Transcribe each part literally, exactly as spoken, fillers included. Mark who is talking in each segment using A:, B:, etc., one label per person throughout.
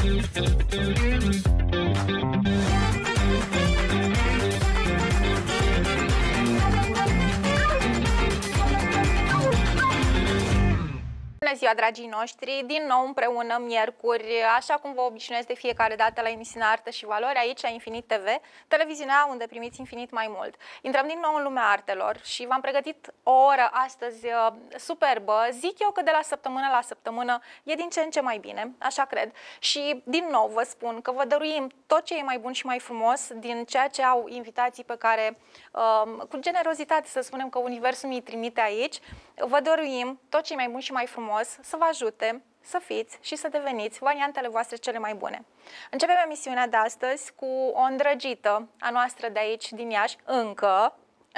A: Bună ziua, dragii noștri! Din nou împreună, miercuri, așa cum vă obișnuiesc de fiecare dată la emisiunea Artă și Valori, aici la Infinit T V, televiziunea unde primiți infinit mai mult. Intrăm din nou în lumea artelor și v-am pregătit o oră astăzi uh, superbă. Zic eu că de la săptămână la săptămână e din ce în ce mai bine, așa cred. Și din nou vă spun că vă dăruim tot ce e mai bun și mai frumos din ceea ce au invitații pe care, uh, cu generozitate să spunem că Universul mi-i trimite aici, vă dăruim tot ce e mai bun și mai frumos să vă ajute să fiți și să deveniți variantele voastre cele mai bune. Începem emisiunea de astăzi cu o îndrăgită a noastră de aici, din Iași, încă,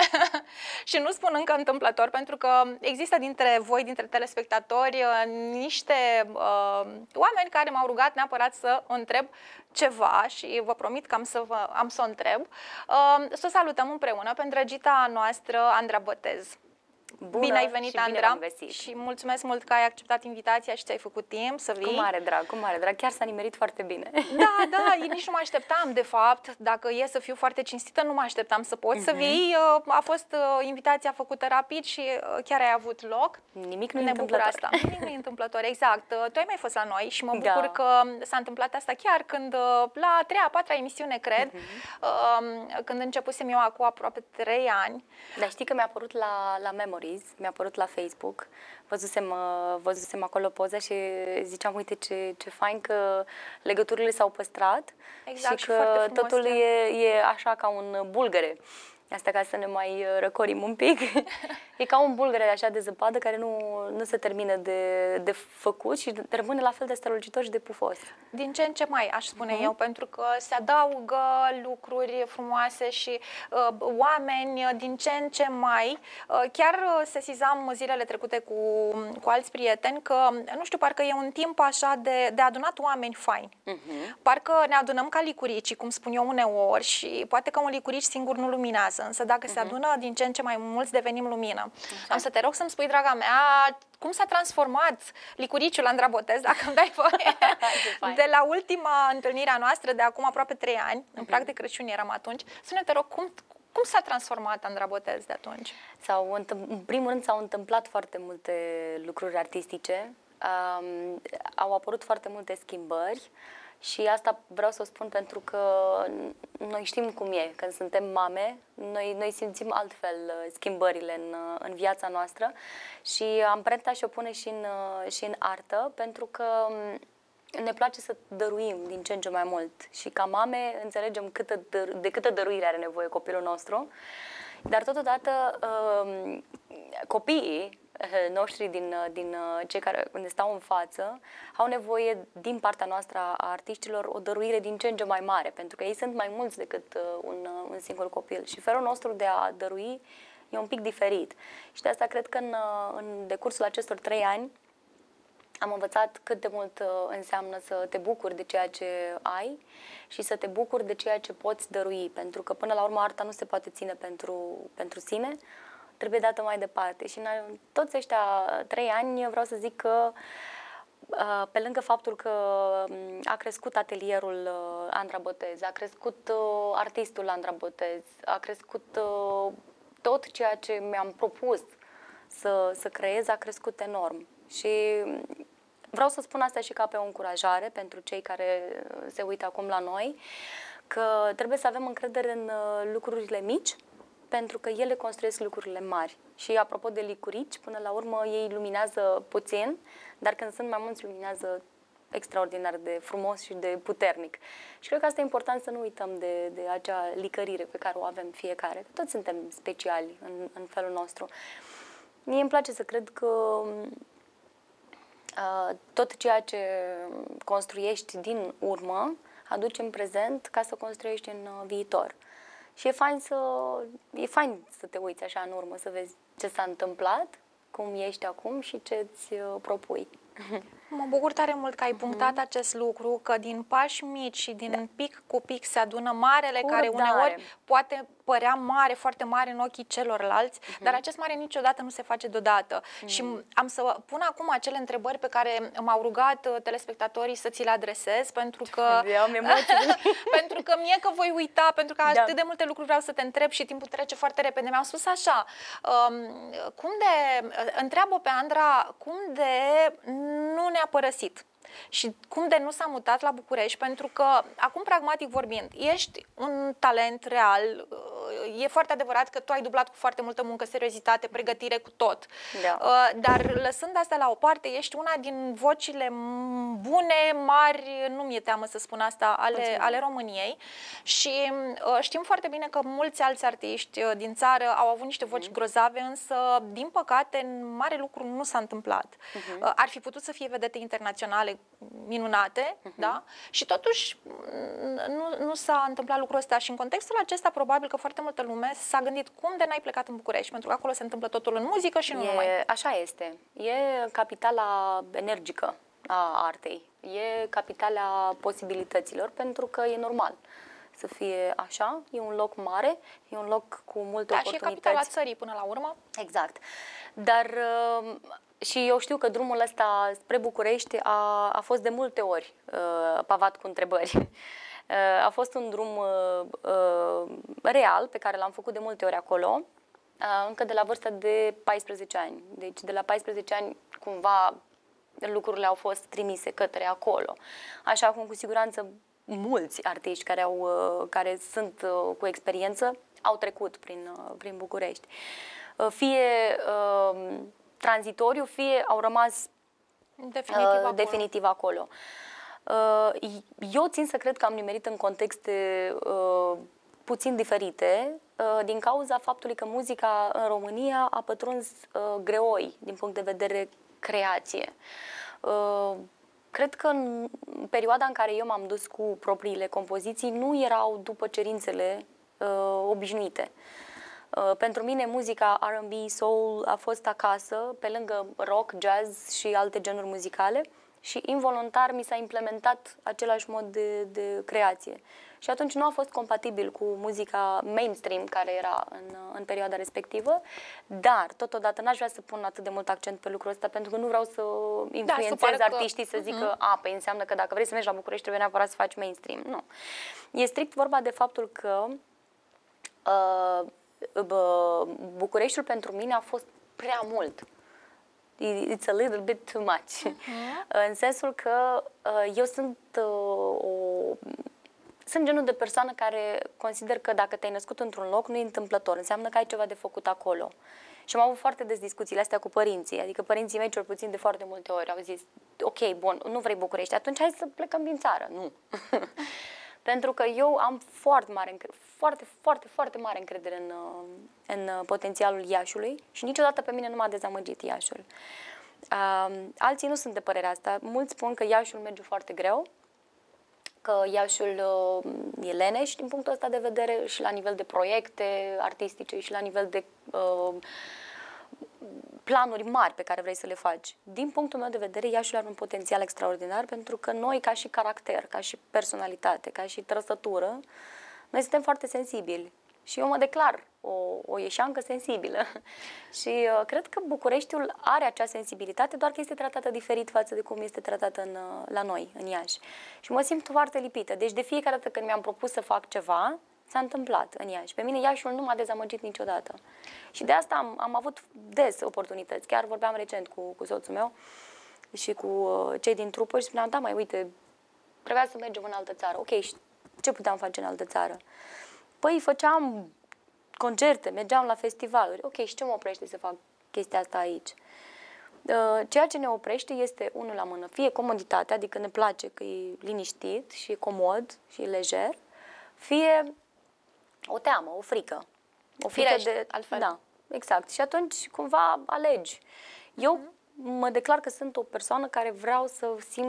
A: și nu spun încă întâmplător, pentru că există dintre voi, dintre telespectatori, niște uh, oameni care m-au rugat neapărat să o întreb ceva și vă promit că am să, vă, am să o întreb. Uh, să o salutăm împreună pe îndrăgita noastră, Andra Botez.
B: Bună,
A: bine ai venit,
B: și
A: Andra,
B: bine
A: și mulțumesc mult că ai acceptat invitația și ți-ai făcut timp să vii.
B: Cu mare drag, cu mare drag, chiar s-a nimerit foarte bine.
A: Da, da, nici nu mă așteptam, de fapt, dacă e să fiu foarte cinstită, nu mă așteptam să poți uh-huh. să vii. A fost invitația făcută rapid și chiar ai avut loc.
B: Nimic nu e întâmplător.
A: Asta. Nimic nu e întâmplător, exact. Tu ai mai fost la noi și mă bucur da. că s-a întâmplat asta chiar când, la a treia, a patra emisiune, cred, uh-huh. când începusem eu acum aproape trei ani.
B: Dar știi că mi-a apărut la, la Memories, mi-a apărut la Facebook, văzusem, văzusem acolo poza și ziceam, uite ce, ce fain că legăturile s-au păstrat exact, și, și că totul e, e așa ca un bulgăre. Asta ca să ne mai răcorim un pic. E ca un bulgăre așa de zăpadă care nu, nu se termină de, de făcut și rămâne la fel de strălucitor și de pufos.
A: Din ce în ce mai, aș spune uh-huh. eu, pentru că se adaugă lucruri frumoase și uh, oameni din ce în ce mai. Uh, chiar sesizam zilele trecute cu, cu alți prieteni că, nu știu, parcă e un timp așa de, de adunat oameni faini. Uh-huh. Parcă ne adunăm ca licurici, cum spun eu uneori, și poate că un licurici singur nu luminează. Însă dacă uh-huh. se adună din ce în ce mai mulți, devenim lumină. Așa. Am să te rog să-mi spui, draga mea, cum s-a transformat licuriciul Andra Botez, dacă îmi dai voie, de la ultima întâlnire a noastră, de acum aproape trei ani, uh-huh. în practic Crăciun eram atunci. Spune, te rog, cum, cum s-a transformat Andra Botez de atunci?
B: Sau, în primul rând, s-au întâmplat foarte multe lucruri artistice, um, au apărut foarte multe schimbări. Și asta vreau să o spun pentru că noi știm cum e, când suntem mame, noi, noi simțim altfel schimbările în, în viața noastră și amprenta și-o pune și în, și în artă, pentru că ne place să dăruim din ce în ce mai mult și ca mame înțelegem câtă, de câtă dăruire are nevoie copilul nostru, dar totodată copiii noștri din, din cei care ne stau în față au nevoie din partea noastră a artiștilor o dăruire din ce în ce mai mare, pentru că ei sunt mai mulți decât un, un singur copil și felul nostru de a dărui e un pic diferit. Și de asta cred că în, în decursul acestor trei ani am învățat cât de mult înseamnă să te bucuri de ceea ce ai și să te bucuri de ceea ce poți dărui, pentru că până la urmă arta nu se poate ține pentru, pentru sine, trebuie dată mai departe. Și în toți ăștia trei ani vreau să zic că pe lângă faptul că a crescut atelierul Andra Botez, a crescut artistul Andra Botez, a crescut tot ceea ce mi-am propus să, să creez, a crescut enorm. Și vreau să spun asta și ca pe o încurajare pentru cei care se uită acum la noi, că trebuie să avem încredere în lucrurile mici, pentru că ele construiesc lucrurile mari. Și apropo de licurici, până la urmă ei luminează puțin, dar când sunt mai mulți luminează extraordinar de frumos și de puternic. Și cred că asta e important, să nu uităm de, de acea licărire pe care o avem fiecare. Toți suntem speciali în, în felul nostru. Mie îmi place să cred că uh, tot ceea ce construiești din urmă aduci în prezent ca să construiești în uh, viitor. Și e fain să, e fain să te uiți așa în urmă, să vezi ce s-a întâmplat, cum ești acum și ce îți propui.
A: Mă bucur tare mult că ai punctat mm-hmm. acest lucru, că din pași mici și din da. pic cu pic se adună marele,
B: cu
A: care
B: răbdare.
A: uneori poate părea mare, foarte mare în ochii celorlalți, mm-hmm. dar acest mare niciodată nu se face deodată. Mm-hmm. Și am să pun acum acele întrebări pe care m-au rugat telespectatorii să ți le adresez, pentru că,
B: am emoții.
A: pentru că mie că voi uita, pentru că da. atât de multe lucruri vreau să te întreb și timpul trece foarte repede. Mi-au spus așa, um, cum de, întreabă pe Andra, cum de nu ne-a părăsit și cum de nu s-a mutat la București, pentru că, acum pragmatic vorbind, ești un talent real, e foarte adevărat că tu ai dublat cu foarte multă muncă, seriozitate, pregătire, cu tot,
B: da.
A: dar lăsând asta la o parte, ești una din vocile bune, mari, nu mi-e teamă să spun asta, ale, ale României și știm foarte bine că mulți alți artiști din țară au avut niște voci uh-huh. grozave, însă, din păcate, mare lucru nu s-a întâmplat. Uh-huh. Ar fi putut să fie vedete internaționale minunate, uh-huh. da? Și totuși nu, nu s-a întâmplat lucrul ăsta și în contextul acesta probabil că foarte multă lume s-a gândit cum de n-ai plecat în București, pentru că acolo se întâmplă totul în muzică și nu
B: e,
A: numai.
B: Așa este. E capitala energică a artei. E capitala posibilităților, pentru că e normal să fie așa. E un loc mare, e un loc cu multe
A: da,
B: oportunități.
A: Și e capitala țării până la urmă.
B: Exact. Dar și eu știu că drumul ăsta spre București a, a fost de multe ori uh, pavat cu întrebări. Uh, a fost un drum uh, uh, real pe care l-am făcut de multe ori acolo, uh, încă de la vârsta de paisprezece ani. Deci de la paisprezece ani cumva lucrurile au fost trimise către acolo. Așa cum cu siguranță mulți artiști care, au, uh, care sunt uh, cu experiență au trecut prin, uh, prin București. Uh, fie uh, tranzitoriu, fie au rămas
A: definitiv uh, acolo.
B: Definitiv acolo. Uh, eu țin să cred că am nimerit în contexte uh, puțin diferite, uh, din cauza faptului că muzica în România a pătruns uh, greoi din punct de vedere creație. Uh, cred că în perioada în care eu m-am dus cu propriile compoziții nu erau după cerințele uh, obișnuite. Uh, pentru mine muzica R and B, soul a fost acasă, pe lângă rock, jazz și alte genuri muzicale și involuntar mi s-a implementat același mod de, de creație. Și atunci nu a fost compatibil cu muzica mainstream care era în, în perioada respectivă, dar totodată n-aș vrea să pun atât de mult accent pe lucrul ăsta, pentru că nu vreau să influențez da, artiștii că... să zică, uh-huh. a, păi înseamnă că dacă vrei să mergi la București trebuie neapărat să faci mainstream. Nu. E strict vorba de faptul că uh, Bucureștiul pentru mine a fost prea mult. It's a little bit too much. Uh-huh. În sensul că uh, eu sunt uh, o... Sunt genul de persoană care consider că dacă te-ai născut într-un loc, nu e întâmplător. Înseamnă că ai ceva de făcut acolo. Și am avut foarte des discuțiile astea cu părinții. Adică părinții mei, cel puțin de foarte multe ori, au zis, ok, bun, nu vrei București, atunci hai să plecăm din țară. Nu. Pentru că eu am foarte mare, foarte, foarte, foarte mare încredere în, în potențialul Iașului și niciodată pe mine nu m-a dezamăgit Iașul. Uh, alții nu sunt de părerea asta. Mulți spun că Iașul merge foarte greu, că Iașul uh, e leneș din punctul ăsta de vedere și la nivel de proiecte artistice și la nivel de uh, planuri mari pe care vrei să le faci. Din punctul meu de vedere, Iașul are un potențial extraordinar pentru că noi, ca și caracter, ca și personalitate, ca și trăsătură, noi suntem foarte sensibili. Și eu mă declar o, o ieșeancă sensibilă. Și uh, cred că Bucureștiul are acea sensibilitate, doar că este tratată diferit față de cum este tratată în, uh, la noi, în Iași. Și mă simt foarte lipită. Deci de fiecare dată când mi-am propus să fac ceva, s-a întâmplat în Iași. Pe mine Iașiul nu m-a dezamăgit niciodată. Și de asta am, am avut des oportunități. Chiar vorbeam recent cu, cu soțul meu și cu uh, cei din trupă și spuneam, da, mai uite, trebuia să mergem în altă țară. Ok, și ce puteam face în altă țară? Păi făceam concerte, mergeam la festivaluri. Ok, și ce mă oprește să fac chestia asta aici? Ceea ce ne oprește este unul la mână. Fie comoditatea, adică ne place că e liniștit și e comod și e lejer, fie o teamă, o frică. O frică
A: Firește,
B: de...
A: altfel.
B: Da, exact. Și atunci cumva alegi. Eu mm-hmm. mă declar că sunt o persoană care vreau să simt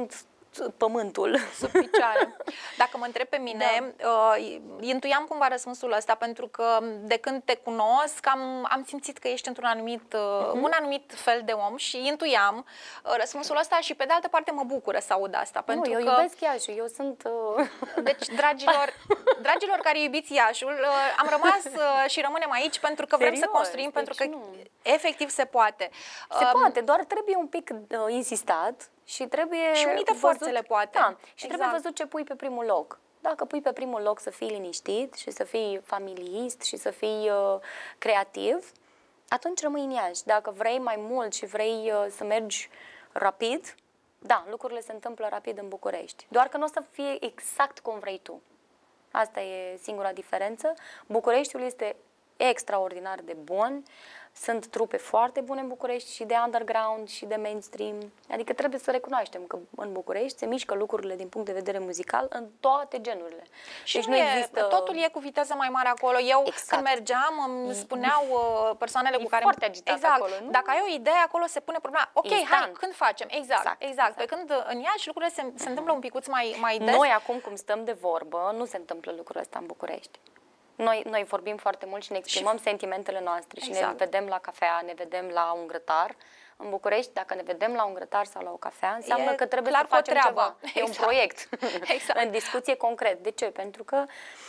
B: pământul
A: sub picioare. Dacă mă întreb pe mine, da. uh, intuiam cumva răspunsul ăsta, pentru că de când te cunosc am, am simțit că ești într-un anumit, uh, uh-huh. un anumit fel de om și intuiam uh, răspunsul ăsta și pe de altă parte mă bucură să aud asta.
B: Nu,
A: pentru
B: eu
A: că...
B: iubesc Iașul, eu sunt... Uh...
A: Deci, dragilor, dragilor care iubiți Iașul, uh, am rămas uh, și rămânem aici pentru că vrem Serios? să construim, deci pentru că nu. efectiv se poate.
B: Se uh, poate, doar trebuie un pic uh, insistat. Și trebuie
A: și unite
B: văzut,
A: forțele, poate.
B: Da, și
A: exact.
B: trebuie văzut ce pui pe primul loc. Dacă pui pe primul loc să fii liniștit și să fii familist și să fii uh, creativ, atunci rămâi în Iași. Dacă vrei mai mult și vrei uh, să mergi rapid, da, lucrurile se întâmplă rapid în București. Doar că nu o să fie exact cum vrei tu. Asta e singura diferență. Bucureștiul este extraordinar de bun. Sunt trupe foarte bune în București și de underground și de mainstream. Adică trebuie să recunoaștem că în București se mișcă lucrurile din punct de vedere muzical în toate genurile.
A: Și deci nu e, există... totul e cu viteză mai mare acolo. Eu
B: exact.
A: când mergeam îmi spuneau uh, persoanele
B: e
A: cu care...
B: foarte agitat
A: exact.
B: acolo, nu?
A: Dacă ai o idee, acolo se pune problema. Ok, Instant. hai, când facem? Exact, exact. exact. exact. Pe când în Iași lucrurile se, se întâmplă un picuț mai, mai des.
B: Noi acum cum stăm de vorbă, nu se întâmplă lucrul ăsta în București. Noi, noi vorbim foarte mult și ne exprimăm și... sentimentele noastre exact. și ne vedem la cafea, ne vedem la un grătar. În București, dacă ne vedem la un grătar sau la o cafea, înseamnă
A: e
B: că trebuie să facem ceva. Exact. E un proiect,
A: exact.
B: în discuție concret. De ce? Pentru că,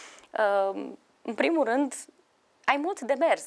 B: în primul rând, ai mult de mers.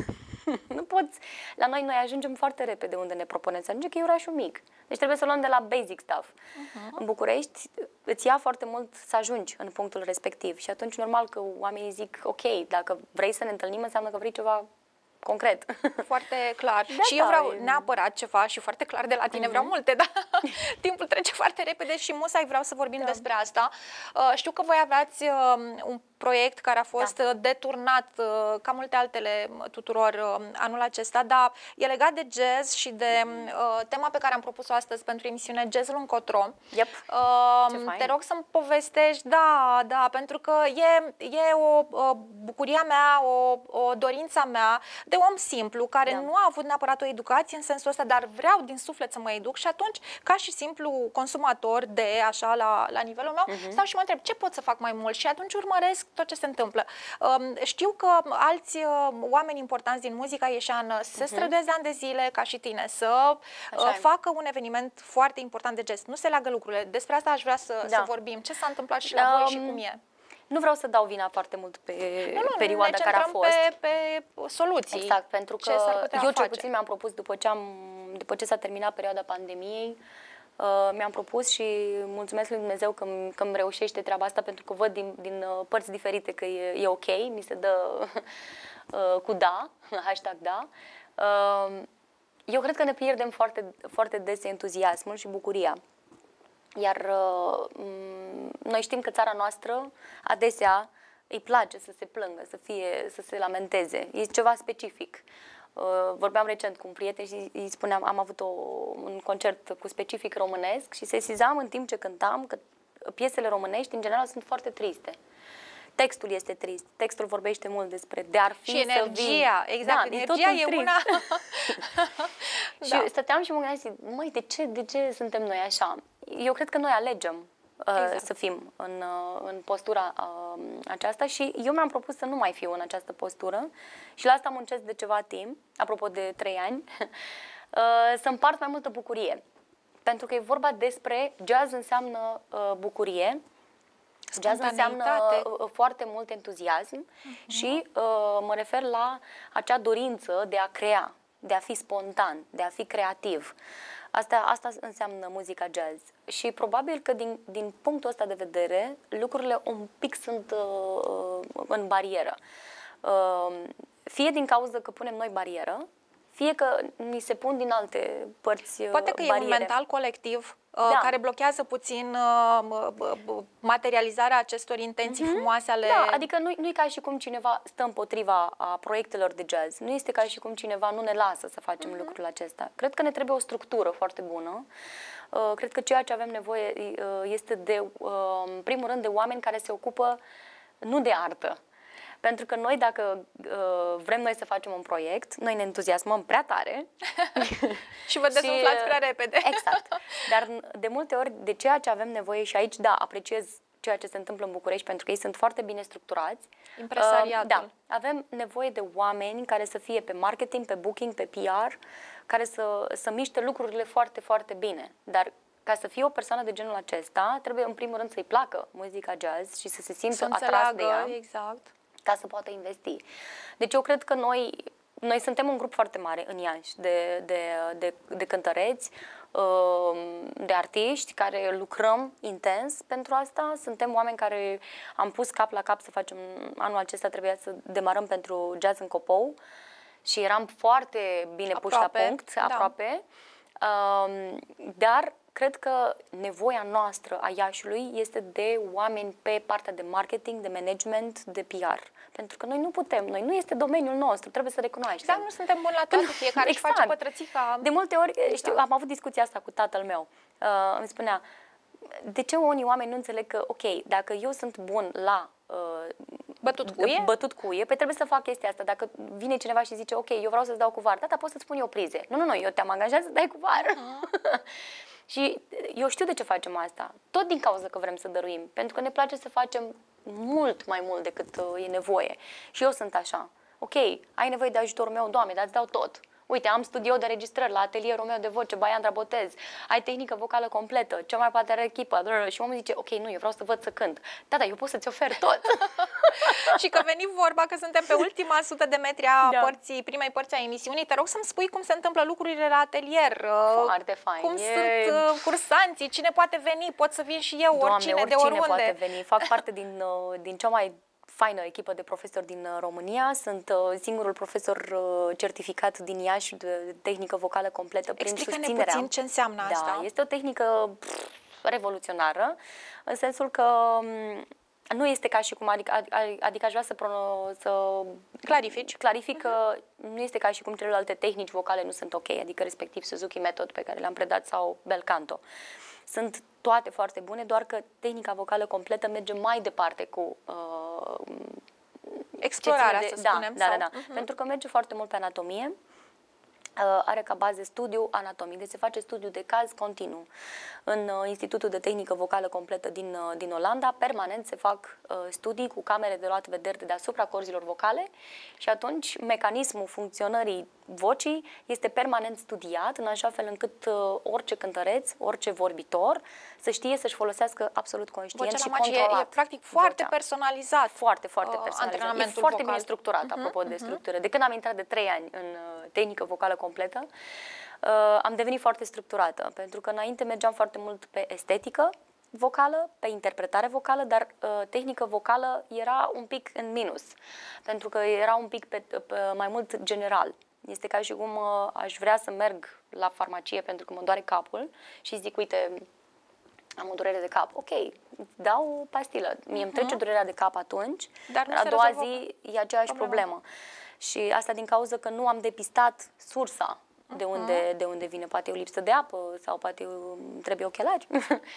B: Nu poți... La noi, noi ajungem foarte repede unde ne propunem să ajungem, că e orașul mic. Deci trebuie să luăm de la basic stuff. Uh-huh. În București îți ia foarte mult să ajungi în punctul respectiv și atunci normal că oamenii zic, ok, dacă vrei să ne întâlnim, înseamnă că vrei ceva concret.
A: Foarte clar. De și eu vreau e... neapărat ceva și foarte clar de la tine, uh-huh. vreau multe, dar timpul trece foarte repede și musai vreau să vorbim da. despre asta. Uh, știu că voi aveați uh, un proiect care a fost da. deturnat, uh, ca multe altele tuturor uh, anul acesta, dar e legat de jazz și de uh, tema pe care am propus-o astăzi pentru emisiune, Jazzul încotro.
B: Yep.
A: Uh, te rog să-mi povestești, da, da, pentru că e, e o uh, bucuria mea, o, o dorința mea de om simplu, care da. nu a avut neapărat o educație în sensul ăsta, dar vreau din suflet să mă educ și atunci, ca și simplu consumator de, așa, la, la nivelul meu, uh-huh. stau și mă întreb ce pot să fac mai mult și atunci urmăresc tot ce se întâmplă. Știu că alți oameni importanți din muzica ieșeană se uh-huh. străduiesc de ani de zile, ca și tine, să Așa facă un eveniment foarte important de jazz. Nu se leagă lucrurile. Despre asta aș vrea să, da. să vorbim. Ce s-a întâmplat și la um, voi și cum e.
B: Nu vreau să dau vina foarte mult pe
A: nu, nu,
B: perioada care a fost.
A: Pe, pe soluții.
B: Exact, pentru că eu cel puțin mi-am propus după ce, am, după ce s-a terminat perioada pandemiei, Uh, mi-am propus și mulțumesc lui Dumnezeu că îmi reușește treaba asta, pentru că văd din, din uh, părți diferite că e, e ok, mi se dă uh, cu da, hashtag da. Uh, eu cred că ne pierdem foarte, foarte des entuziasmul și bucuria. Iar uh, noi știm că țara noastră adesea îi place să se plângă, să, fie, să se lamenteze. E ceva specific. Uh, vorbeam recent cu un prieten și îi spuneam, am avut o, un concert cu specific românesc și sesizam în timp ce cântam că piesele românești în general sunt foarte triste. Textul este trist, textul vorbește mult despre de ar fi
A: și energia,
B: să vin.
A: exact, da, energia e, e una.
B: Și da. stăteam și mă gândeam, zic, măi, de ce, de ce suntem noi așa? Eu cred că noi alegem exact. să fim în, în postura uh, aceasta și eu mi-am propus să nu mai fiu în această postură și la asta muncesc de ceva timp, apropo de trei ani, uh, să împart mai multă bucurie. Pentru că e vorba despre jazz înseamnă uh, bucurie, jazz înseamnă uh, foarte mult entuziasm uh-huh. și uh, mă refer la acea dorință de a crea, de a fi spontan, de a fi creativ. Asta, asta înseamnă muzica jazz și probabil că din, din punctul ăsta de vedere lucrurile un pic sunt uh, în barieră. Uh, fie din cauza că punem noi barieră, fie că ni se pun din alte părți
A: Poate că
B: bariere.
A: E un mental colectiv uh,
B: da.
A: care blochează puțin uh, materializarea acestor intenții mm-hmm. frumoase ale...
B: Da, adică nu, nu e ca și cum cineva stă împotriva a proiectelor de jazz. Nu este ca și cum cineva nu ne lasă să facem mm-hmm. lucrul acesta. Cred că ne trebuie o structură foarte bună. Uh, cred că ceea ce avem nevoie uh, este de, uh, în primul rând, de oameni care se ocupă nu de artă. Pentru că noi, dacă uh, vrem noi să facem un proiect, noi ne entuziasmăm prea tare.
A: Și vă dezumflați prea repede.
B: Exact. Dar de multe ori, de ceea ce avem nevoie, și aici, da, apreciez ceea ce se întâmplă în București, pentru că ei sunt foarte bine structurați.
A: Impresariatul.
B: Uh, da, avem nevoie de oameni care să fie pe marketing, pe booking, pe P R, care să, să miște lucrurile foarte, foarte bine. Dar ca să fie o persoană de genul acesta, trebuie în primul rând să-i placă muzica jazz și să se simtă
A: să
B: atras de ea,
A: exact,
B: ca să poată investi. Deci eu cred că noi, noi suntem un grup foarte mare în Iași de, de, de, de cântăreți, de artiști care lucrăm intens pentru asta. Suntem oameni care am pus cap la cap să facem, anul acesta trebuia să demarăm pentru Jazz în Copou și eram foarte bine puși la punct,
A: da.
B: aproape, dar cred că nevoia noastră a Iașiului este de oameni pe partea de marketing, de management, de P R. Pentru că noi nu putem, noi nu este domeniul nostru, trebuie să recunoaștem.
A: Dar nu suntem buni la toate, fiecare
B: exact.
A: își face pătrățica.
B: De multe ori, exact. știu, am avut discuția asta cu tatăl meu. Uh, îmi spunea, de ce unii oameni nu înțeleg că, ok, dacă eu sunt bun la uh,
A: bătut cuie,
B: bătut cuie, păi trebuie să fac chestia asta. Dacă vine cineva și zice, ok, eu vreau să-ți dau cu var, tata, poți să-ți spun eu prize. Nu, nu, nu, eu te-am angajat să dai cu var. Uh-huh. Și eu știu de ce facem asta. Tot din cauza că vrem să dăruim. Pentru că ne place să facem mult mai mult decât uh, e nevoie. Și eu sunt așa. Ok, ai nevoie de ajutorul meu, Doamne, dar îți dau tot. Uite, am studio de registrări la atelierul meu de voce, Baiandra Botez. Ai tehnică vocală completă, cea mai poate are echipă. Și omul zice, ok, nu, eu vreau să văd să cânt. Da, da, eu pot să-ți ofer tot.
A: Și că veni vorba că suntem pe ultima sută de metri a
B: da.
A: părții, primei părți a emisiunii, te rog să-mi spui cum se întâmplă lucrurile la atelier.
B: Foarte fain.
A: Cum
B: e...
A: sunt cursanții, cine poate veni, pot să vin și eu,
B: Doamne,
A: oricine,
B: oricine
A: de oriunde.
B: poate veni. Fac parte din, din cea mai faină echipă de profesori din România. Sunt uh, singurul profesor uh, certificat din Iași de tehnică vocală completă prin
A: Explică-ne
B: susținerea.
A: puțin ce înseamnă
B: da,
A: asta.
B: Este o tehnică pff, revoluționară, în sensul că um, nu este ca și cum, adică, adică aș vrea să, prono, să
A: clarifici.
B: clarific că uh-huh. nu este ca și cum celelalte tehnici vocale nu sunt ok, adică respectiv Suzuki Method pe care le-am predat sau Bel Canto. Sunt toate foarte bune, doar că tehnica vocală completă merge mai departe cu uh,
A: explorarea,
B: de,
A: să
B: da,
A: spunem.
B: Da,
A: sau?
B: da, da. Uh-huh. Pentru că merge foarte mult pe anatomie. Uh, are ca bază studiu anatomic, deci se face studiu de caz continuu. În uh, Institutul de Tehnică Vocală Completă din, uh, din Olanda, permanent se fac uh, studii cu camere de luat vedere de deasupra corzilor vocale și atunci mecanismul funcționării vocii este permanent studiat în așa fel încât uh, orice cântăreț, orice vorbitor să știe să-și folosească absolut conștient
A: vocea
B: și
A: la magie
B: controlat.
A: E, e practic foarte
B: vocea.
A: personalizat.
B: Foarte, foarte
A: uh,
B: personalizat. E foarte
A: vocal.
B: bine structurat, uh-huh, apropo uh-huh. de structură. De când am intrat de trei ani în uh, tehnică vocală completă, uh, am devenit foarte structurată, pentru că înainte mergeam foarte mult pe estetică vocală, pe interpretare vocală, dar uh, tehnică vocală era un pic în minus, pentru că era un pic pe, pe, mai mult general. Este ca și cum uh, aș vrea să merg la farmacie pentru că mă doare capul și zic, uite, am o durere de cap. Ok, dau o pastilă. Mie îmi trece durerea de cap atunci,
A: dar
B: a doua zi e aceeași problemă. problemă. Și asta din cauza că nu am depistat sursa de unde, de unde vine. Poate e o lipsă de apă sau poate eu, trebuie ochelari.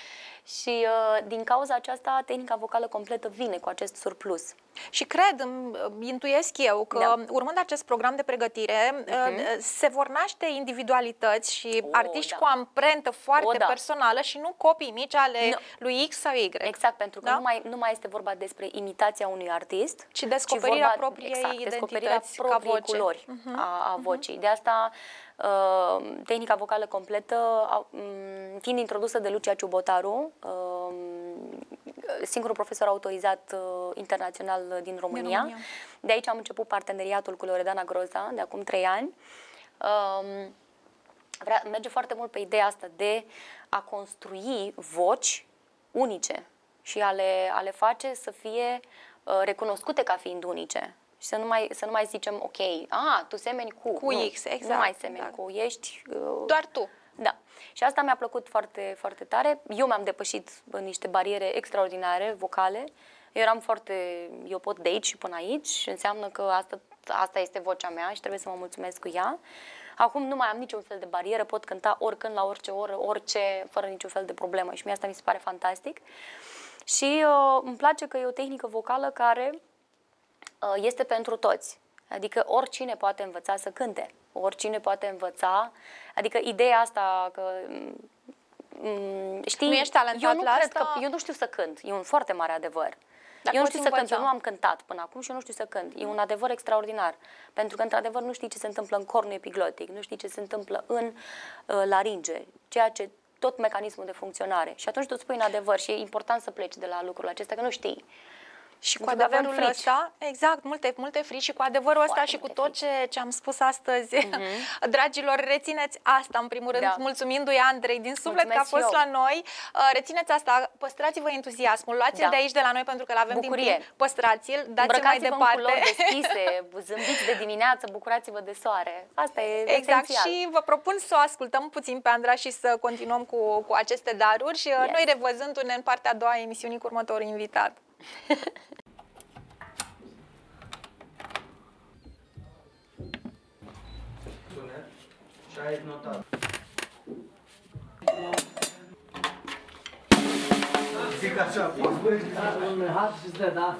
B: Și uh, din cauza aceasta, tehnica vocală completă vine cu acest surplus.
A: Și cred, intuiesc eu, că
B: da.
A: urmând acest program de pregătire, uh-huh. se vor naște individualități și
B: o,
A: artiști
B: da.
A: cu amprentă foarte
B: o, da.
A: personală și nu copii mici ale no. lui X sau Y.
B: Exact, pentru că
A: da?
B: nu, mai, nu mai este vorba despre imitația unui artist,
A: ci descoperirea
B: ci vorba,
A: propriei
B: exact,
A: identități
B: descoperirea propriei
A: ca voce.
B: culori uh-huh. a, a vocii. Uh-huh. De asta, uh, tehnica vocală completă, uh, fiind introdusă de Lucia Ciubotaru, uh, singurul profesor autorizat uh, internațional din România. din România. De aici am început parteneriatul cu Loredana Groza, de acum trei ani. Uh, vrea, merge foarte mult pe ideea asta de a construi voci unice și a le, a le face să fie uh, recunoscute ca fiind unice. Și să nu mai, să nu mai zicem, ok, a, tu semeni cu.
A: Cu
B: nu,
A: X, exact.
B: Nu mai semeni
A: da.
B: cu, ești... Uh,
A: doar tu.
B: Da. Și asta mi-a plăcut foarte, foarte tare. Eu mi-am depășit niște bariere extraordinare, vocale. Eu eram foarte, eu pot de aici și până aici și înseamnă că asta, asta este vocea mea și trebuie să mă mulțumesc cu ea. Acum nu mai am niciun fel de barieră, pot cânta oricând, la orice oră, orice, fără niciun fel de problemă și mie asta mi se pare fantastic. Și uh, îmi place că e o tehnică vocală care este pentru toți. Adică oricine poate învăța să cânte, oricine poate învăța, adică ideea asta că, știi,
A: nu ești talentat
B: eu nu
A: la
B: cred
A: asta?
B: că, eu nu știu să cânt, e un foarte mare adevăr.
A: Dar
B: eu nu știu să
A: învăța.
B: cânt, eu nu am cântat până acum și eu nu știu să cânt. E un adevăr extraordinar, pentru că într-adevăr nu știi ce se întâmplă în cornul epiglotic, nu știi ce se întâmplă în uh, laringe, ceea ce tot mecanismul de funcționare. Și atunci tu spui în adevăr și e important să pleci de la lucrurile acestea, că nu știi.
A: Și cu adevărul ăsta, exact, multe, multe frici și cu adevărul ăsta și cu tot ce, ce am spus astăzi, uh-huh. dragilor, rețineți asta în primul rând, da. mulțumindu-i Andrei din suflet Mulțumesc că a fost eu. la noi, rețineți asta, păstrați-vă entuziasmul, luați-l da. de aici de la noi pentru că l-avem Bucurie. din timp, păstrați-l, dați-l mai departe. În culori
B: deschise, zâmbiți de dimineață, bucurați-vă de soare, asta e
A: exact.
B: esențial.
A: Și vă propun să o ascultăm puțin pe Andra și să continuăm cu, cu aceste daruri și yes. noi revăzându-ne în partea a doua a emisiunii cu următorul invitat.
C: Și ai notat. Zic așa, poți un hat și îți dă, da?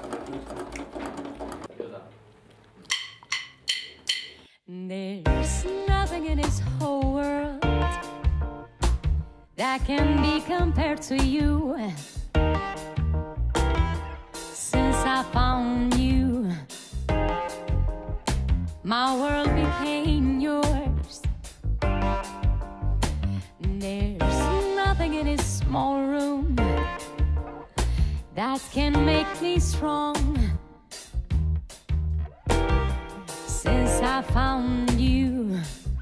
D: There's nothing in this whole world that can be compared to you. Since I found you, my world became yours. There's nothing in this small room that can make me strong. Since I found you,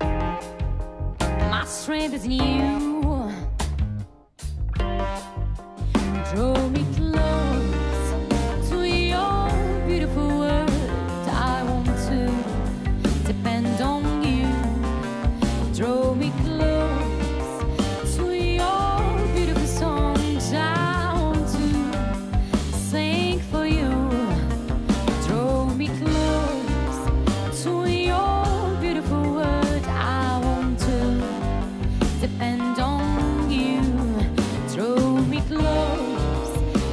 D: my strength is new. Draw me close to your beautiful world. I want to depend on you. Draw me close to your beautiful songs. I want to sing for you. Draw me close to your beautiful world. I want to depend on you. Draw me close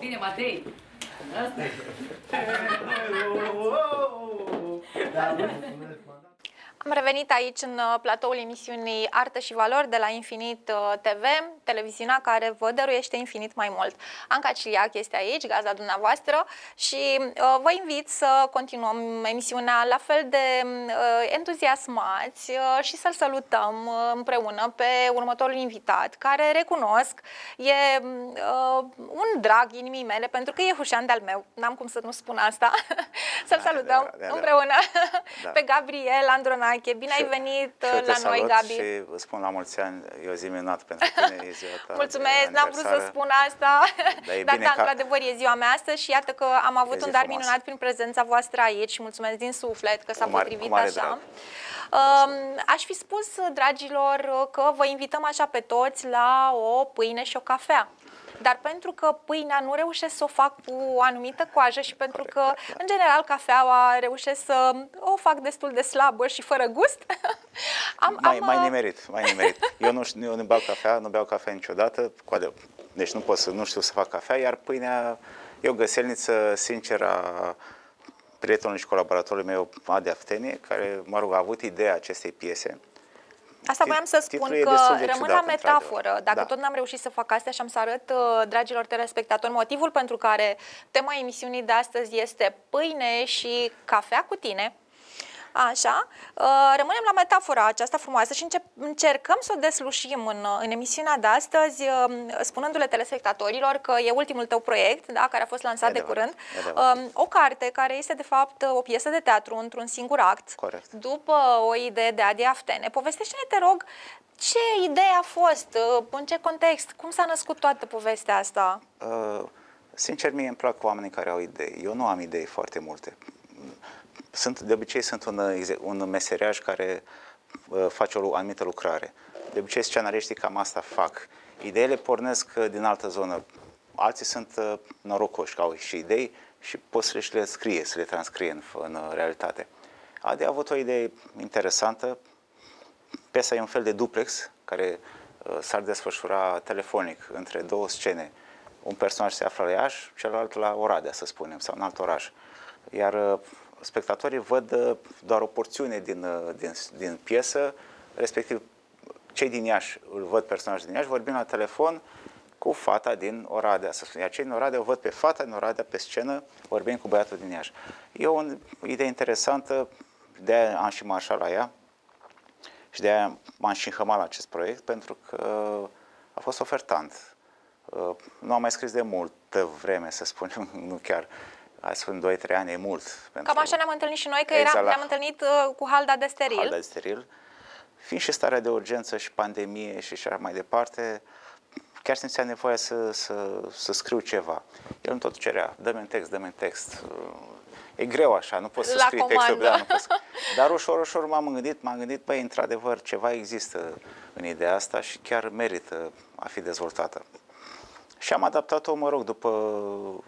E: Bine, Matei! Asta e.
A: Am revenit aici în platoul emisiunii Artă și Valori de la Infinit T V, televiziunea care vă dăruiește infinit mai mult. Anca Ciliac este aici, gazda dumneavoastră, și uh, vă invit să continuăm emisiunea la fel de uh, entuziasmați uh, și să-l salutăm uh, împreună pe următorul invitat, care, recunosc, e uh, un drag inimii mele, pentru că e hușan de-al meu, n-am cum să nu spun asta. Să-l da, salutăm da, da, împreună da. pe Gabriel Andronache. Bine și, ai venit la noi, Gabi.
F: Și îți spun la mulți ani, e o zi minunată pentru tine, e ziua ta.
A: Mulțumesc, n-am vrut să spun asta, dar, dar da, ca... într-adevăr e ziua mea astăzi și iată că am avut un dar frumos. minunat prin prezența voastră aici și mulțumesc din suflet că s-a potrivit așa. Um, aș fi spus, dragilor, că vă invităm așa pe toți la o pâine și o cafea. Dar pentru că pâinea nu reușesc să o fac cu o anumită coajă și pentru că, în general, cafeaua reușesc să o fac destul de slabă și fără gust, am,
F: mai,
A: am...
F: mai nimerit, mai nimerit. Eu nu, eu nu beau cafea, nu beau cafea niciodată, deci nu pot să, nu știu să fac cafea, iar pâinea e o găselniță sinceră a prietenului și colaboratorului meu, Adi Aftenie, care, mă rog, a avut ideea acestei piese.
A: Asta voiam să spun că rămân la metaforă. Dacă da. tot n-am reușit să fac astea și am să arăt, dragilor telespectatori, motivul pentru care tema emisiunii de astăzi este pâine și cafea cu tine. Așa, rămânem la metafora aceasta frumoasă și încep, încercăm să o deslușim în, în emisiunea de astăzi, spunându-le telespectatorilor că e ultimul tău proiect, da, care a fost lansat de curând, o carte care este de fapt o piesă de teatru într-un singur act.
F: Corect.
A: După o idee de Adi Aftene. Povestește-ne, te rog, ce idee a fost, în ce context, cum s-a născut toată povestea asta?
F: Uh, sincer, mie îmi plac oamenii care au idei. Eu nu am idei foarte multe. Sunt, de obicei sunt un, un meseriaș care uh, face o anumită lucrare. De obicei scenariștii cam asta fac. Ideile pornesc din altă zonă. Alții sunt uh, norocoși, că au și idei și pot să le scrie, să le transcrie în, în uh, realitate. Adi a avut o idee interesantă. Piesa e un fel de duplex care uh, s-ar desfășura telefonic între două scene. Un personaj se află la Iași, celălalt la Oradea, să spunem, sau în alt oraș. Iar uh, spectatorii văd doar o porțiune din, din, din piesă, respectiv cei din Iași îl văd personajul din Iași vorbind la telefon cu fata din Oradea, să spun. Iar cei din Oradea o văd pe fata din Oradea pe scenă vorbind cu băiatul din Iași. E o idee interesantă, de-aia am și marșat la ea și de-aia m-am și înhămat la acest proiect, pentru că a fost ofertant. Nu am mai scris de multă vreme, să spunem, nu chiar. Hai să spun, doi trei ani e mult. Pentru... Cam
A: așa ne-am întâlnit și noi, că exact ne-am întâlnit uh, cu Halda de steril.
F: Halda de steril. Fiind și starea de urgență și pandemie și așa mai departe, chiar simțea nevoia să, să, să scriu ceva. El îmi tot cerea, dă-mi un text, dă-mi un text. E greu așa, nu poți să
A: la
F: scrii
A: comandă.
F: textul. Da, nu poți. Dar ușor, ușor m-am gândit, m-am gândit, băi, într-adevăr, ceva există în ideea asta și chiar merită a fi dezvoltată. Și am adaptat-o, mă rog, după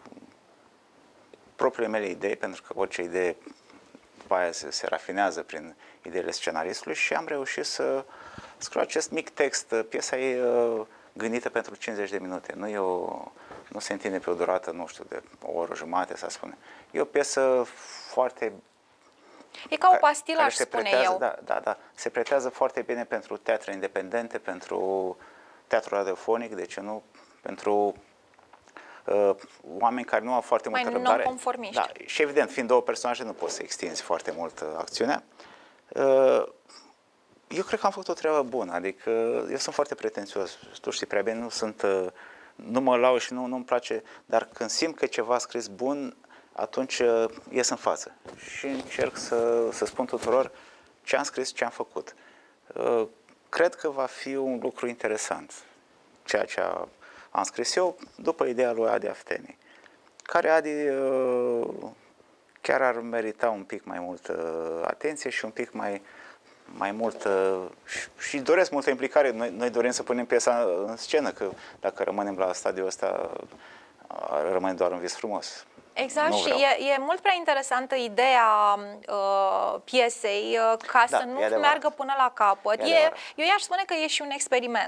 F: propriile mele idei, pentru că orice idee după aia se, se rafinează prin ideile scenaristului și am reușit să scriu acest mic text. Piesa e uh, gândită pentru cincizeci de minute, nu, e o, nu se întinde pe o durată, nu știu, de o oră jumate, să spune. E o piesă foarte...
A: E ca o pastilă, aș spune
F: pretează,
A: eu.
F: Da, da, da. Se pretează foarte bine pentru teatre independente, pentru teatru radiofonic, de ce nu, pentru uh, oameni care nu au foarte multă răbdare.
A: Mai non-conformiști.
F: Da, și evident, fiind două personaje, nu poți să extinzi foarte mult uh, acțiunea. Uh, eu cred că am făcut o treabă bună, adică eu sunt foarte pretențios, tu știi prea bine, nu sunt, uh, nu mă lau și nu, nu-mi place, dar când simt că ceva a scris bun, atunci uh, ies în față și încerc să, să spun tuturor ce am scris, ce am făcut. Uh, cred că va fi un lucru interesant, ceea ce a, am scris eu, după ideea lui Adi Aftenie, care Adi uh, chiar ar merita un pic mai multă atenție și un pic mai, mai multă, și, și doresc multă implicare. Noi, noi dorim să punem piesa în scenă, că dacă rămânem la stadiul ăsta, rămâne doar un vis frumos.
A: Exact, și e, e mult prea interesantă ideea uh, piesei uh, ca
F: da,
A: să nu meargă până la capăt. E, eu i-aș spune că e și un experiment.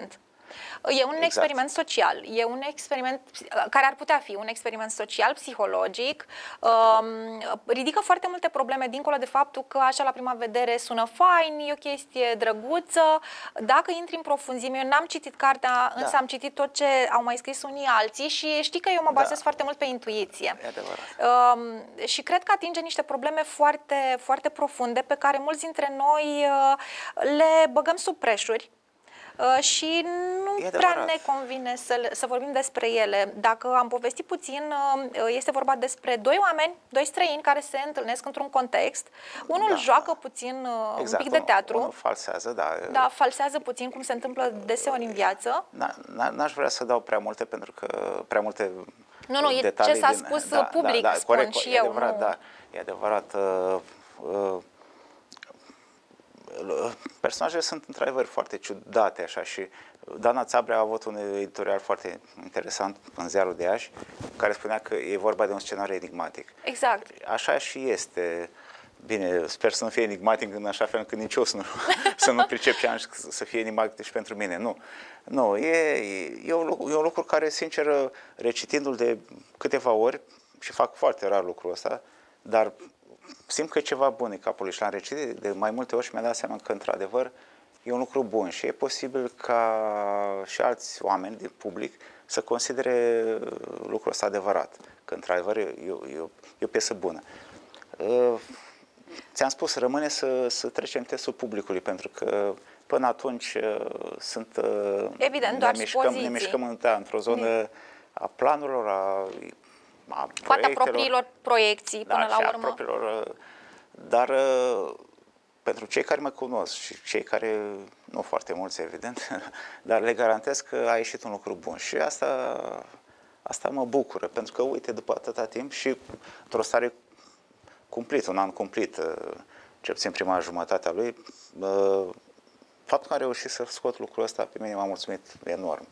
A: E un
F: Exact.
A: experiment social, e un experiment care ar putea fi un experiment social, psihologic, um, ridică foarte multe probleme dincolo de faptul că așa la prima vedere sună fain, e o chestie drăguță. Dacă intri în profunzime, eu n-am citit cartea, însă
F: Da.
A: am citit tot ce au mai scris unii alții și știi că eu mă bazez
F: Da.
A: foarte mult pe intuiție.
F: E adevărat.
A: Um, și cred că atinge niște probleme foarte, foarte profunde pe care mulți dintre noi uh, le băgăm sub preșuri. Uh, și nu
F: E
A: prea
F: adevărat.
A: ne convine să, le- să vorbim despre ele. Dacă am povestit puțin, uh, este vorba despre doi oameni, doi străini care se întâlnesc într-un context. Unul
F: Da.
A: joacă puțin uh,
F: Exact.
A: un pic de
F: unul-
A: teatru,
F: Unul falsează, da.
A: da, falsează puțin, cum se întâmplă deseori în viață.
F: Na- na- N-aș vrea să dau prea multe, pentru că prea multe
A: Nu, nu, e
F: detalii
A: ce s-a
F: din-
A: spus public, spun
F: corect,
A: și
F: e
A: eu,
F: adevărat,
A: nu-
F: Da, e adevărat. Uh, uh, personajele sunt într-adevăr foarte ciudate, așa, și Dana Țabrea a avut un editorial foarte interesant în Ziarul de Iași, care spunea că e vorba de un scenariu enigmatic.
A: Exact.
F: Așa și este. Bine, sper să nu fie enigmatic în așa fel încât nici eu să nu, să nu pricep ce am să fie enigmatic și pentru mine. Nu. Nu, e, e, un, lucru, e un lucru care, sincer, recitindu-l de câteva ori, și fac foarte rar lucrul ăsta, dar simt că e ceva bun în capul lui și l-am recitit de mai multe ori și mi-am dat seama că, într-adevăr, e un lucru bun și e posibil ca și alți oameni din public să considere lucrul ăsta adevărat, că, într-adevăr, e, e, e, o, e o piesă bună. Ți-am spus, rămâne să, să trecem testul publicului, pentru că până atunci sunt,
A: Evident,
F: ne
A: doar
F: mișcăm,
A: supoziții.
F: ne mișcăm da, într-o zonă a planurilor, a, a
A: Poate a
F: proiectelor.
A: propriilor proiecții, până
F: Da, și
A: la
F: a
A: urmă.
F: propriilor, dar pentru cei care mă cunosc și cei care, nu foarte mulți evident, dar le garantez că a ieșit un lucru bun și asta, asta mă bucură, pentru că uite, după atâta timp și într-o stare cumplit, un an cumplit, cel puțin prima jumătate a lui, faptul că am reușit să scot lucrul ăsta, pe mine m-a mulțumit enorm.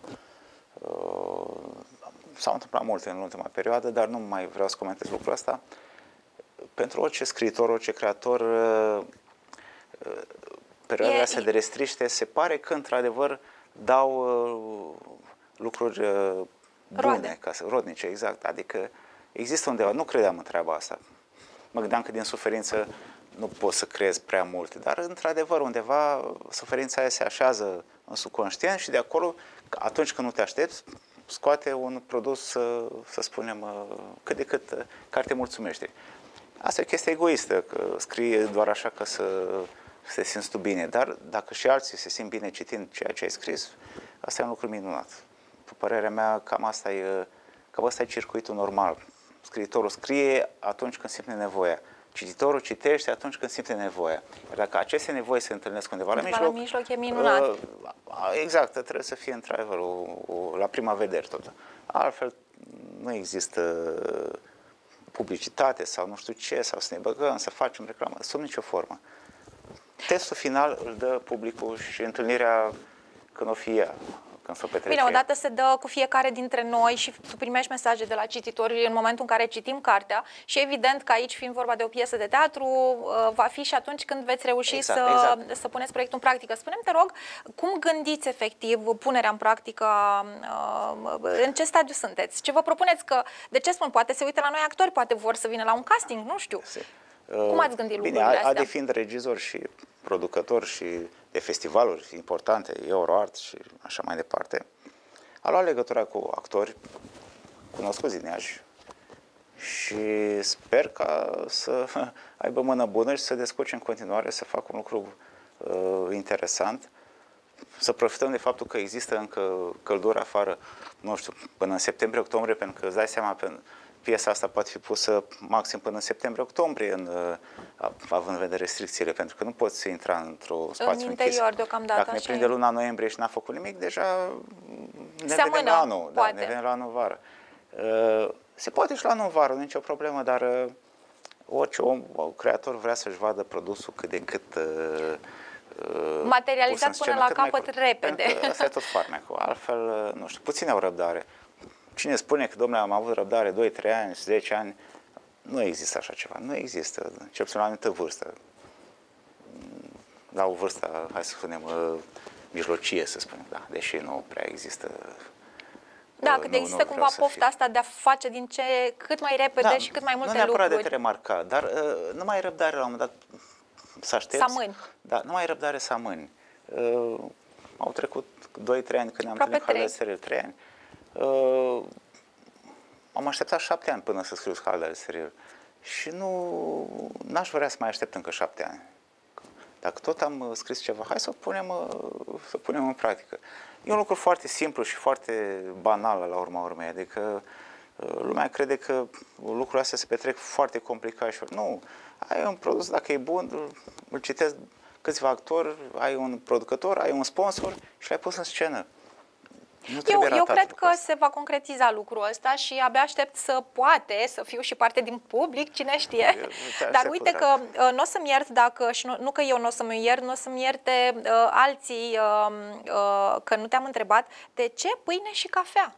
F: S-au întâmplat multe în ultima perioadă, dar nu mai vreau să comentez lucrul ăsta. Pentru orice scriitor, orice creator, perioadele
A: E-
F: astea de restriște, se pare că, într-adevăr, dau lucruri bune,
A: Roade.
F: ca să, rodnice, exact. Adică există undeva, nu credeam în treaba asta. Mă gândeam că din suferință nu poți să creezi prea mult, dar într-adevăr undeva suferința aia se așează în subconștient și de acolo, atunci când nu te aștepți, scoate un produs, să, să spunem, cât de cât, care te mulțumește. Asta e o chestie egoistă, că scrii doar așa ca să, să te simți tu bine, dar dacă și alții se simt bine citind ceea ce ai scris, asta e un lucru minunat. După părerea mea, cam asta e, cam asta e circuitul normal. Scriitorul scrie atunci când simte nevoia. Cititorul citește atunci când simte nevoia. Iar dacă aceste nevoi se întâlnesc undeva la
A: Undeva
F: mijloc,
A: la mijloc e minunat.
F: uh, exact, trebuie să fie într-adevăr o, o, la prima vedere tot. Altfel nu există publicitate sau nu știu ce, sau să ne băgăm, să facem reclamă, sub nicio formă. Testul final îl dă publicul și întâlnirea când o fie, când s-o petrece.
A: Bine, odată se dă cu fiecare dintre noi și tu primești mesaje de la cititori în momentul în care citim cartea și evident că aici, fiind vorba de o piesă de teatru, va fi și atunci când veți reuși
F: Exact,
A: să,
F: exact.
A: să puneți proiectul în practică. Spune-mi, te rog, cum gândiți efectiv punerea în practică, în ce stadiu sunteți? Ce vă propuneți? Că, de ce spun, poate se uită la noi actori, poate vor să vină la un casting, nu știu.
F: Se,
A: Cum ați gândit
F: Bine,
A: lucrurile astea?
F: Adi fiind regizor și producător și de festivaluri importante, Euroart și așa mai departe, a luat legătura cu actori cunoscuți din Iași și sper ca să aibă mână bună și să descurce în continuare, să facă un lucru uh, interesant, să profităm de faptul că există încă căldură afară, nu știu, până în septembrie-octombrie, pentru că îți dai seama, pe piesa asta poate fi pusă maxim până în septembrie-octombrie, în, având în vedere restricțiile, pentru că nu poți intra într-o spațiu
A: În
F: închis.
A: interior, deocamdată,
F: Dacă ne
A: așa
F: prinde
A: e.
F: luna noiembrie și n-a făcut nimic, deja ne
A: Se
F: vedem
A: amână,
F: la anul. Da,
A: poate.
F: ne vedem la anul vară. Se poate și la anul vară, nu e nicio problemă, dar orice om, creator vrea să-și vadă produsul cât de cât
A: Materializat
F: pus în
A: până
F: scenă
A: la
F: cât mai
A: capăt
F: curând.
A: repede.
F: Pentru că asta e tot farmecul. Altfel, nu știu, puțini au răbdare. Cine spune că, domnule, am avut răbdare doi trei ani, zece ani, nu există așa ceva. Nu există, cel puțin la o anumită vârstă. La o vârstă, hai să spunem, mijlocie, să spunem, da, deși nu prea există.
A: Da,
F: uh,
A: cât
F: nu,
A: există
F: nu
A: cumva pofta asta de a face din ce cât mai repede
F: da,
A: și cât mai multe
F: nu neapărat
A: lucruri.
F: de te remarca, dar uh, nu mai ai răbdare la un moment dat să aștepți.
A: Să amâni.
F: Da, nu mai ai răbdare să amâni. Uh, au trecut doi trei ani când ne-am
A: Aproape
F: întâlnit cu Halea de Serial, trei ani. Uh, am așteptat șapte ani până să scriu Halea de Serial și nu n-aș vrea să mai aștept încă șapte ani. Dacă tot am scris ceva, hai să o punem, să o punem în practică. E un lucru foarte simplu și foarte banal la urma urmei, adică lumea crede că lucrurile astea se petrec foarte complicat și nu, ai un produs, dacă e bun, îl citesc câțiva actori, ai un producător, ai un sponsor și l-ai pus în scenă.
A: Eu, eu cred că se va concretiza lucrul ăsta și abia aștept să poate să fiu și parte din public, cine știe. Dar uite că uh, nu o să-mi iert dacă, și nu, nu că eu nu o să-mi iert, nu o să-mi ierte uh, alții uh, uh, că nu te-am întrebat de ce pâine și cafea.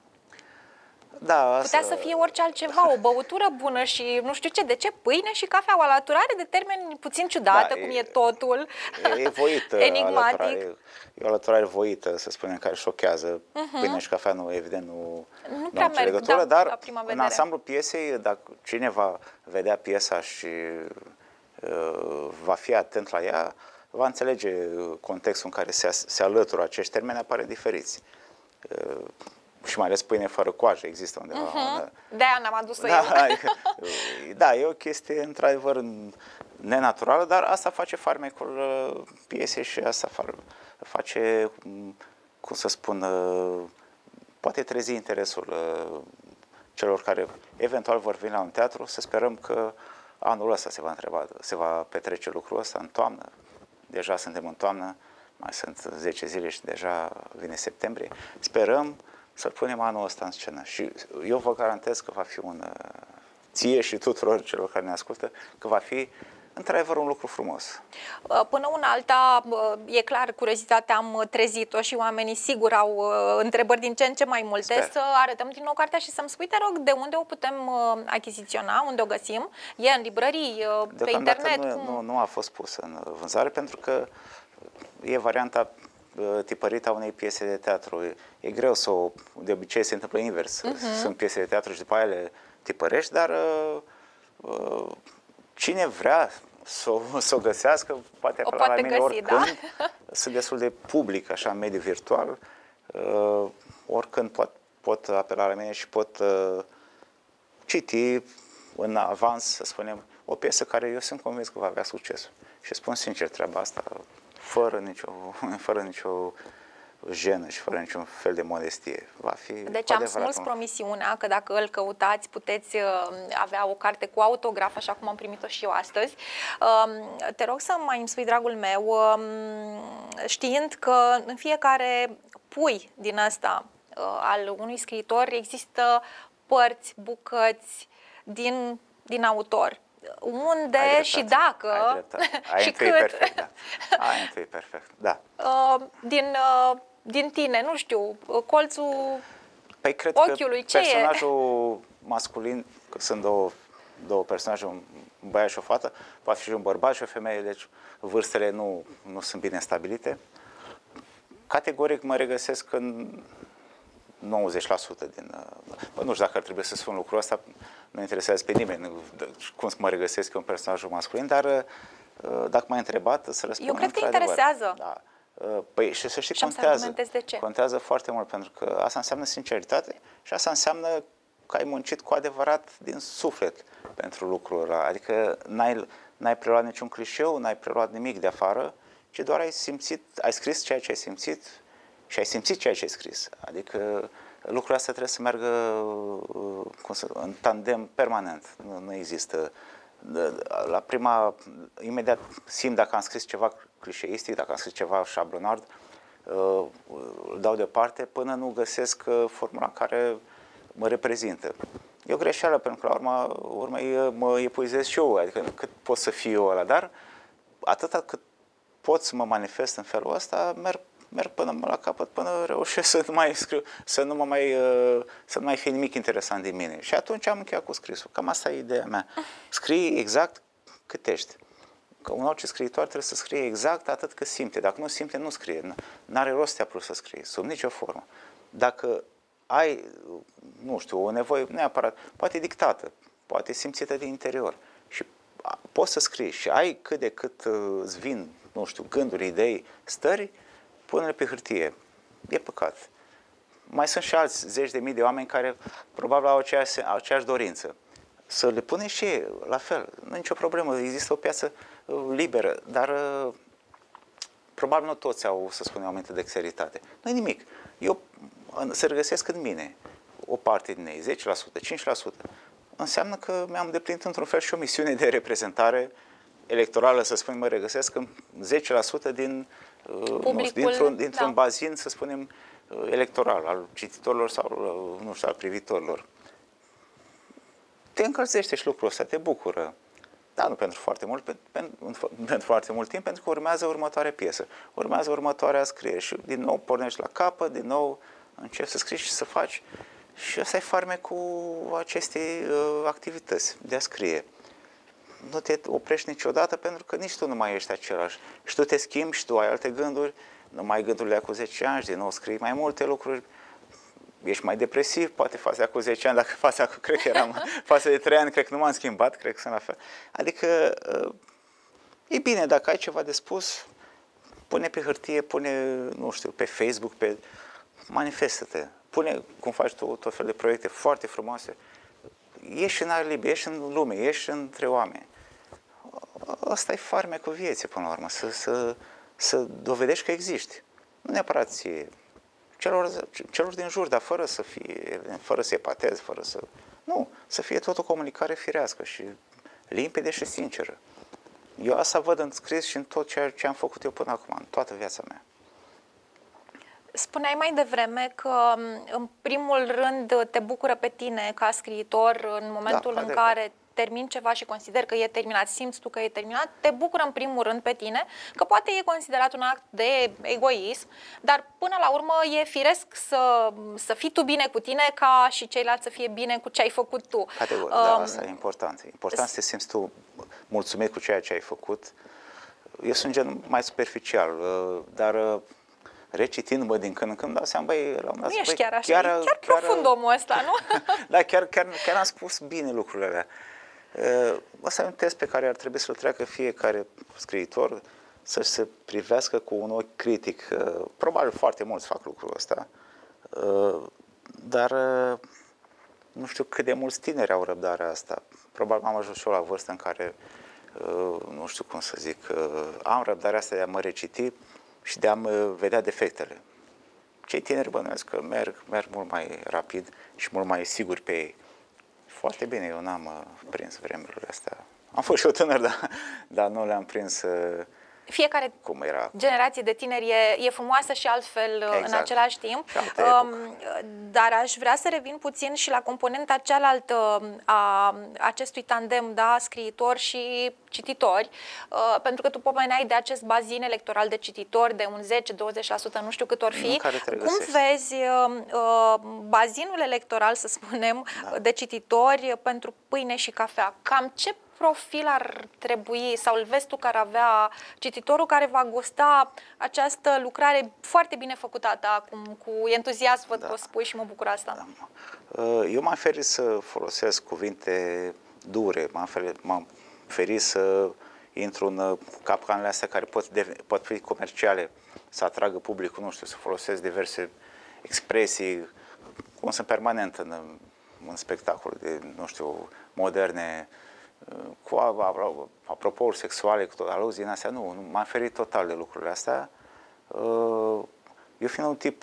F: Da,
A: Putea
F: asta...
A: să fie orice altceva, o băutură bună și nu știu ce, de ce pâine și cafea? O alăturare de termeni puțin ciudată, da, cum e, e totul,
F: e voită,
A: enigmatic.
F: Alăturare, e o alăturare voită, să spunem, care șochează. Uh-huh. Pâine și cafea, nu, evident, nu,
A: nu,
F: nu
A: prea
F: au
A: merg,
F: legătură,
A: da,
F: dar
A: la prima
F: în
A: vedere.
F: ansamblul piesei, dacă cine va vedea piesa și uh, va fi atent la ea, va înțelege contextul în care se, se alătură acești termeni apare diferiți. Uh, și mai ales pâine fără coajă există undeva.
A: Uh-huh. De-aia n-am adus-o
F: da,
A: eu.
F: Da, e o chestie într-adevăr nenaturală, dar asta face farmecul piesei și asta face, cum să spun, poate trezi interesul celor care eventual vor veni la un teatru. Să sperăm că anul ăsta se va întreba, se va petrece lucrul ăsta în toamnă. Deja suntem în toamnă, mai sunt zece zile și deja vine septembrie. Sperăm să-l punem anul ăsta în scenă și eu vă garantez că va fi un, ție și tuturor celor care ne ascultă, că va fi într-adevăr un lucru frumos.
A: Până una alta, e clar, curiozitatea am trezit-o și oamenii sigur au întrebări din ce în ce mai multe. Sper. Să arătăm din nou cartea și să-mi spui, te rog, de unde o putem achiziționa, unde o găsim? E în librării, pe internet?
F: Nu,
A: cum?
F: nu, nu a fost pusă în vânzare pentru că e varianta tipărită a unei piese de teatru. E greu să o, de obicei se întâmplă invers. Uh-huh. Sunt piese de teatru și după aia le tipărești, dar uh, cine vrea să o, să o găsească poate apela la mine
A: găsi,
F: oricând.
A: Da?
F: Sunt destul de public, așa, în mediul virtual. Uh, oricând pot, pot apela la mine și pot uh, citi în avans, să spunem, o piesă care eu sunt convins că va avea succes. Și spun sincer treaba asta, fără nicio, fără nicio jenă și fără niciun fel de modestie. Va fi
A: deci am smuls promisiunea că dacă îl căutați puteți uh, avea o carte cu autograf, așa cum am primit-o și eu astăzi. Uh, te rog să mai îmi spui, dragul meu, uh, știind că în fiecare pui din asta uh, al unui scriitor există părți, bucăți din, din autor. Unde și dacă
F: ai
A: și
F: cât perfect, da. Ai întâi perfect, da.
A: Uh, din, uh, din tine, nu știu, colțul
F: păi cred
A: ochiului,
F: că
A: ce
F: personajul
A: e?
F: masculin, că sunt două, două personaje, un băiat și o fată, poate fi și un bărbat și o femeie, deci vârstele nu, nu sunt bine stabilite. Categoric mă regăsesc în nouăzeci la sută din... Bă, nu știu dacă ar trebui să spun lucrul ăsta, nu interesează pe nimeni cum să mă regăsesc eu în personajul masculin, dar dacă m-ai întrebat, să răspund.
A: Eu cred că interesează.
F: Da. Păi și să știi,
A: și
F: contează.
A: de ce.
F: Contează foarte mult, pentru că asta înseamnă sinceritate și asta înseamnă că ai muncit cu adevărat din suflet pentru lucrul ăla. Adică n-ai, n-ai preluat niciun clișeu, n-ai preluat nimic de afară, ci doar ai simțit, ai scris ceea ce ai simțit și ai simțit ceea ce ai scris. Adică lucrul ăsta trebuie să meargă cum să, în tandem permanent. Nu, nu există... La prima, imediat simt dacă am scris ceva clișeistic, dacă am scris ceva șablonard, îl dau deoparte până nu găsesc formula care mă reprezintă. E o greșeală, pentru că la urma urmei mă epuizez și eu, adică cât pot să fiu eu ăla, dar atâta cât pot să mă manifest în felul ăsta, merg, merg până la capăt, până reușesc să nu mai scriu, să nu, mă mai, să nu mai fie nimic interesant din mine. Și atunci am încheiat cu scrisul. Cam asta e ideea mea. Scrii exact cât ești. Că un orice scriitor trebuie să scrie exact atât cât simte. Dacă nu simte, nu scrie. N-are rost să te apuci să scrii, sub nicio formă. Dacă ai, nu știu, o nevoie neapărat, poate dictată, poate simțită din interior și poți să scrii și ai cât de cât îți vin, nu știu, gânduri, idei, stări, pune-le pe hârtie. E păcat. Mai sunt și alți zeci de mii de oameni care probabil au aceeași, aceeași dorință. Să le pune și ei, la fel, nu e nicio problemă, există o piață liberă, dar probabil nu toți au, să spunem, o anumită dexteritate. Nu e nimic. Eu se regăsesc în mine o parte din ei, zece la sută, cinci la sută. Înseamnă că mi-am îndeplinit într-un fel și o misiune de reprezentare electorală, să spunem, mă regăsesc în zece la sută din, nu știu, dintr-un, dintr-un da. bazin, să spunem, electoral, al cititorilor sau, nu știu, al privitorilor. Te încălzește și lucrul ăsta, te bucură. Da, nu pentru foarte mult, pentru, pentru foarte mult timp, pentru că urmează următoarea piesă. Urmează următoarea scriere și din nou pornești la capăt, din nou începi să scrii și să faci. Și ăsta e farmecul acestei uh, activități de a scrie. Nu te oprești niciodată pentru că nici tu nu mai ești același. Și tu te schimbi și tu ai alte gânduri, nu mai ai gândurile cu zece ani, din nou scrii mai multe lucruri. Ești mai depresiv, poate fața cu zece ani, dacă fața cu, cred că eram, fața de trei ani, cred că nu m-am schimbat, cred că sunt la fel. Adică, e bine, dacă ai ceva de spus, pune pe hârtie, pune, nu știu, pe Facebook, pe... manifestă-te. Pune, cum faci tu, tot fel de proiecte foarte frumoase. Ieși în aer liber, ieși în lume, ieși între oameni. Asta e farmecul vieții, până la urmă, să, să, să dovedești că existi. Nu neapărat ție, celor, celor din jur, dar fără să fie, fără să epatezi, fără să... Nu, să fie tot o comunicare firească și limpede și sinceră. Eu asta văd în scris și în tot ceea ce am făcut eu până acum, în toată viața mea.
A: Spuneai mai devreme că, în primul rând, te bucură pe tine ca scriitor în momentul da, în care termin ceva și consider că e terminat, simți tu că e terminat, te bucură în primul rând pe tine, că poate e considerat un act de egoism, dar până la urmă e firesc să, să fii tu bine cu tine ca și ceilalți să fie bine cu ce ai făcut tu.
F: Categoric, um, da, asta e important. E important să te simți tu mulțumit cu ceea ce ai făcut. Eu sunt gen mai superficial, dar recitindu-mă din când în când, dau seama, băi, la un dat,
A: nu ești
F: băi,
A: chiar așa,
F: chiar,
A: chiar, chiar profund
F: chiar,
A: omul ăsta, nu?
F: Da, chiar, chiar, chiar am spus bine lucrurile alea. Ăsta e un test pe care ar trebui să-l treacă fiecare scriitor, să se privească cu un ochi critic. Probabil foarte mulți fac lucrul ăsta, dar nu știu cât de mulți tineri au răbdarea asta. Probabil am ajuns și eu la vârstă în care, nu știu cum să zic, am răbdarea asta de a mă reciti și de a-mi vedea defectele. Cei tineri bănuiesc că merg, merg mult mai rapid și mult mai siguri pe ei. Foarte bine, eu n-am prins vremurile astea. Am fost și eu tânăr, dar, dar nu le-am prins
A: fiecare
F: cum era.
A: generație de tineri e, e frumoasă și altfel exact. În același timp.
F: Um,
A: dar aș vrea să revin puțin și la componenta cealaltă a acestui tandem, da, scriitor și cititori, uh, pentru că tu pomeneai de acest bazin electoral de cititori de un zece douăzeci la sută, nu știu cât or fi. Cum vezi uh, bazinul electoral, să spunem, da. de cititori pentru pâine și cafea? Cam ce profil ar trebui sau îl vezi tu care avea cititorul care va gusta această lucrare foarte bine făcută a ta, acum, cu entuziasm, văd da. că o spui și mă bucur asta.
F: Da. Eu m-am ferit să folosesc cuvinte dure, m-am ferit, m-am ferit să intru în capcanele astea care pot, pot fi comerciale, să atragă publicul, nu știu, să folosesc diverse expresii, cum sunt permanent în, în spectacol de, nu știu, moderne, cu apropouri sexuale, cu aluzii în astea, nu, nu m-am ferit total de lucrurile astea. Eu fiind un tip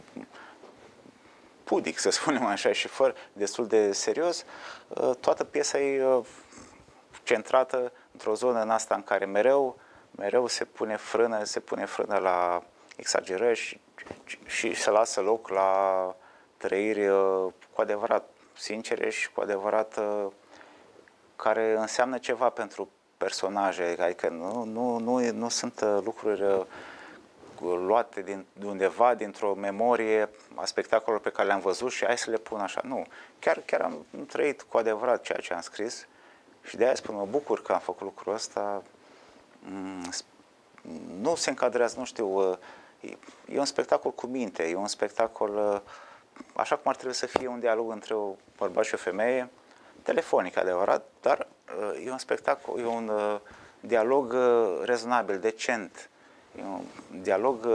F: pudic, să spunem așa, și fără, destul de serios, toată piesa e centrată într-o zonă în asta în care mereu, mereu se pune frână, se pune frână la exagerări și, și se lasă loc la trăiri cu adevărat sincere și cu adevărat care înseamnă ceva pentru personaje, adică nu, nu, nu, nu sunt lucruri luate din, de undeva, dintr-o memorie a spectacolelor pe care le-am văzut și hai să le pun așa. Nu, chiar, chiar am trăit cu adevărat ceea ce am scris și de aia spun, mă bucur că am făcut lucrul ăsta nu se încadrează, nu știu, e un spectacol cu minte, e un spectacol așa cum ar trebui să fie un dialog între o bărbat și o femeie, telefonic adevărat, dar e un spectacol, e un dialog rezonabil, decent, e un dialog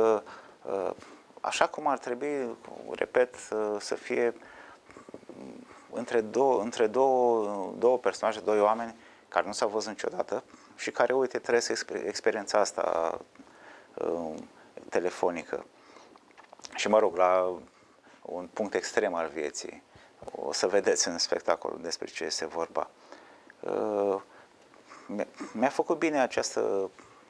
F: așa cum ar trebui, repet, să fie între două, între două, două personaje, doi oameni care nu s-au văzut niciodată și care, uite, trăiesc experiența asta uh, telefonică. Și, mă rog, la un punct extrem al vieții, o să vedeți în spectacolul despre ce este vorba. Uh, mi-a făcut bine această,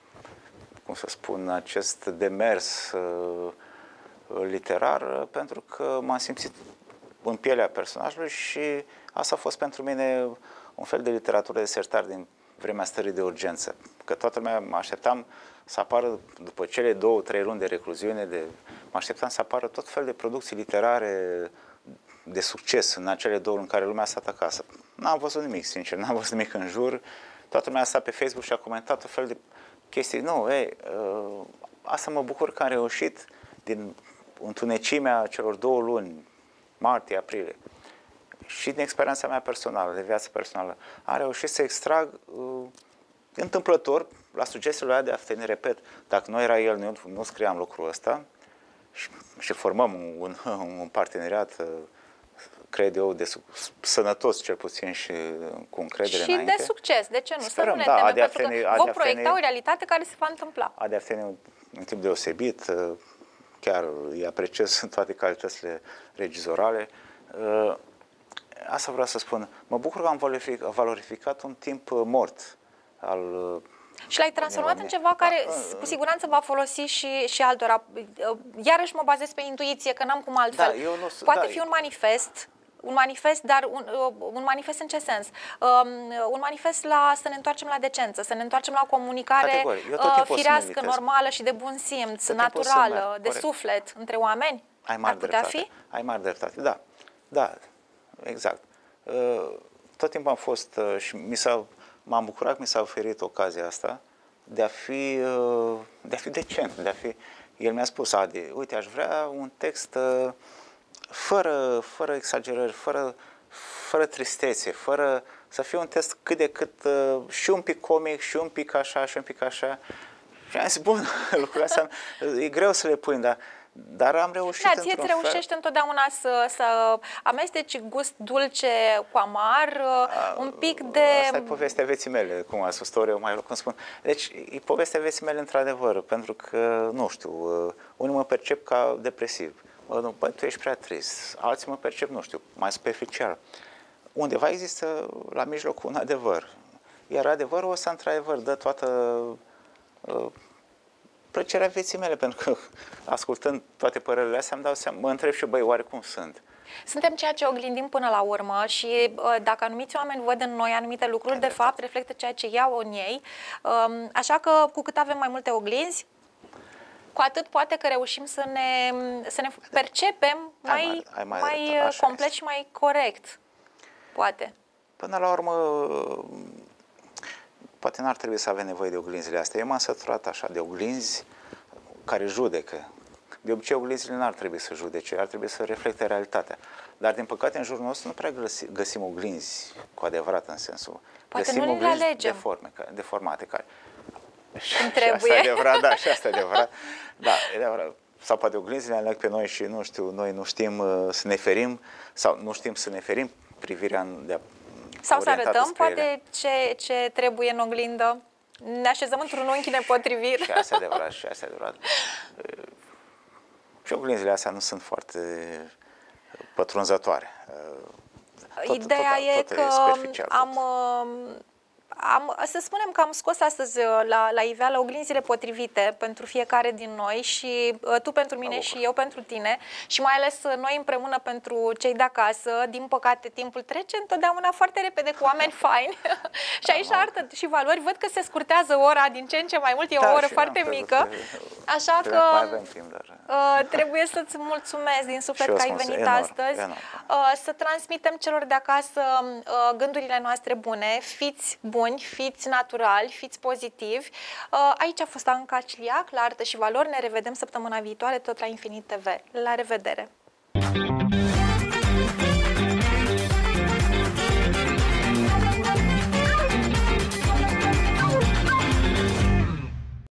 F: cum să spun, acest demers uh, literar, pentru că m-am simțit în pielea personajului și asta a fost pentru mine un fel de literatură de sertar din vremea stării de urgență. Că toată lumea mă așteptam să apară, după cele două, trei luni de recluziune, de, mă așteptam să apară tot fel de producții literare de succes în acele două luni în care lumea a stat acasă. N-am văzut nimic, sincer, n-am văzut nimic în jur. Toată lumea a stat pe Facebook și a comentat tot fel de chestii. Nu, ei, asta mă bucur că am reușit din întunecimea celor două luni, martie, aprilie, și din experiența mea personală, de viață personală, am reușit să extrag uh, întâmplător, la sugestiile alea de Afteni, repet, dacă nu era el, nu, nu scriam lucrul ăsta și, și formăm un, un, un parteneriat, uh, cred eu, de sănătos cel puțin și cu încredere
A: și
F: înainte.
A: de succes, de ce nu?
F: Sperăm,
A: să nu ne
F: da,
A: temem,
F: Adi
A: pentru
F: Afteni,
A: că
F: Adi
A: vom
F: Afteni,
A: proiecta o realitate care se va întâmpla.
F: Adi Afteni un, un tip deosebit, uh, chiar îi apreciez în toate calitățile regizorale. Uh, Asta vreau să spun. Mă bucur că am valorificat, valorificat un timp mort al...
A: Și l-ai transformat în ceva care cu siguranță va folosi și, și altora. Iarăși mă bazez pe intuiție, că n-am cum altfel.
F: Da, eu nu,
A: Poate
F: da,
A: fi un manifest, un manifest, dar un, un manifest în ce sens? Um, un manifest la să ne întoarcem la decență, să ne întoarcem la o comunicare uh, firească, normală și de bun simț, tot naturală, de corect. Suflet, între oameni.
F: Ai mari
A: Ar putea
F: dreptate.
A: fi?
F: Ai mari dreptate, da. Da, exact. Tot timpul am fost și mi s-a, m-am bucurat că mi s-a oferit ocazia asta de a fi, de a fi decent, de a fi... El mi-a spus, Adi, uite, aș vrea un text fără, fără exagerări, fără, fără tristețe, fără să fie un text cât de cât și un pic comic, și un pic așa, și un pic așa. Și am zis, bun, lucrurile astea e greu să le pui, dar Dar am reușit.
A: Da, ție îți reușești fel... întotdeauna să, să amesteci gust dulce cu amar, A, un pic de...
F: Asta e povestea vieții mele, cum a spus eu mai cum spun. Deci, e povestea vieții mele într-adevăr, pentru că, nu știu, unii mă percep ca depresiv. Bă, bă, tu ești prea trist. Alții mă percep, nu știu, mai superficial. Undeva există la mijloc un adevăr. Iar adevărul ăsta, într-adevăr, dă toată... Uh, plăcerea vieții mele, pentru că ascultând toate părerile astea îmi dau seama, mă întreb și eu, băi, oare cum sunt?
A: Suntem ceea ce oglindim până la urmă și dacă anumiți oameni văd în noi anumite lucruri, de fapt reflectă ceea ce iau în ei, așa că cu cât avem mai multe oglinzi, cu atât poate că reușim să ne, să ne percepem mai, ai mai, ai mai, mai complet este. Și mai corect, poate.
F: Până la urmă, poate n-ar trebui să avem nevoie de oglinzile astea. Eu m-am săturat așa de oglinzi care judecă. De obicei, oglinzile n-ar trebui să judece, ar trebui să reflecte realitatea. Dar, din păcate, în jurul nostru nu prea găsim oglinzi cu adevărat în sensul.
A: Poate
F: găsim
A: nu le alegem.
F: Deforme, deformate. Care...
A: Și, trebuie.
F: Și asta e adevărat, da, și asta e adevărat. Da, e adevărat. Sau poate oglinzile aleg pe noi și, nu știu, noi nu știm uh, să ne ferim, sau nu știm să ne ferim privirea de
A: sau să arătăm, poate, ce, ce trebuie în oglindă. Ne așezăm într-un unchi nepotrivit.
F: Și asta e adevărat, și asta e adevărat. Și oglinzile astea nu sunt foarte pătrunzătoare.
A: Tot, Ideea tot, e tot că am, am, să spunem că am scos astăzi la, la iveală oglinzile potrivite pentru fiecare din noi și tu pentru mine și eu pentru tine și mai ales noi împreună pentru cei de acasă. Din păcate, timpul trece întotdeauna foarte repede cu oameni faini și aici la artă și valori văd că se scurtează ora din ce în ce mai mult, e
F: da,
A: o oră foarte mică, așa că
F: timp, dar...
A: uh, trebuie să-ți mulțumesc din suflet că ai venit enorm, astăzi, enorm. Uh, să transmitem celor de acasă uh, gândurile noastre bune, fiți buni, buni, fiți naturali, fiți pozitivi. Aici a fost Anca Ciliac, la Artă și Valori. Ne revedem săptămâna viitoare tot la Infinit T V. La revedere!